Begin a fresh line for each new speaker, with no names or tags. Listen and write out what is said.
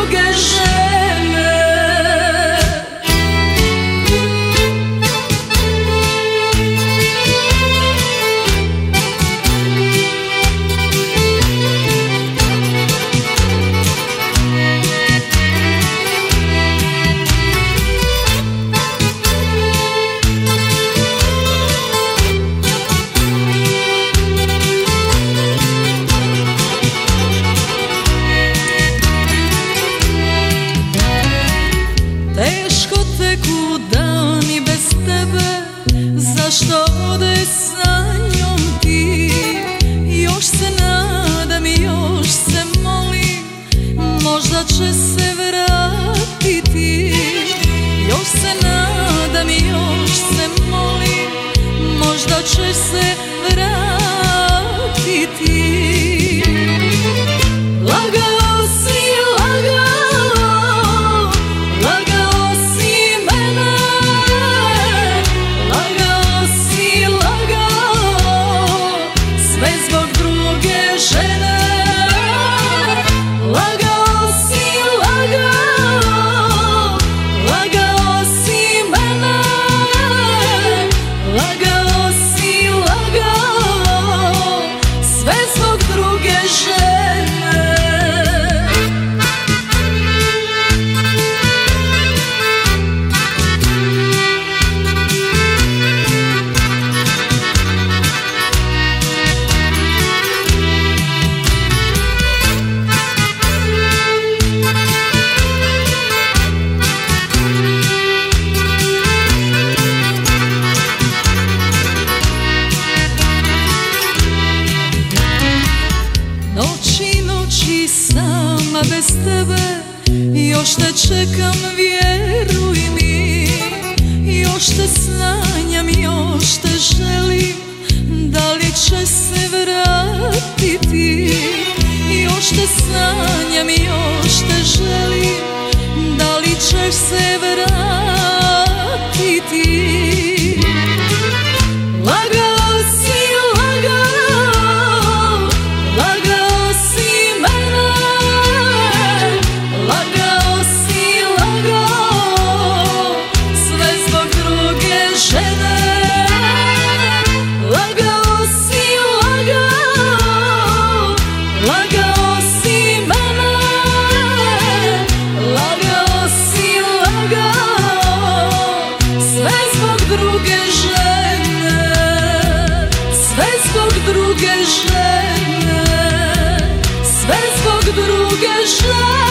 druge žene.
Zašto ode sa njom ti? Još se nadam i još se molim, možda će se vratiti. Još se nadam i još se molim, možda će se vratiti. Lagao si, lagao, lagao si mene. Lagao si, lagao, sve zbog druge žene. Lagao si, lagao, lagao si mene. Lagao si, lagao, sve zbog druge žene. Noći, noći sama bez tebe, još te čekam, vjeruj mi. Još te sanjam, još te želim, da li će se vratiti? Još te sanjam, još te želim, da li ćeš se vratiti? Lagao si, lagao, lagao si mene. Lagao si, lagao, sve zbog druge žene. Lagao si, lagao, lagao si mene. Lagao si, lagao, sve zbog druge žene. Sve zbog druge žene. Sve zbog druge žene.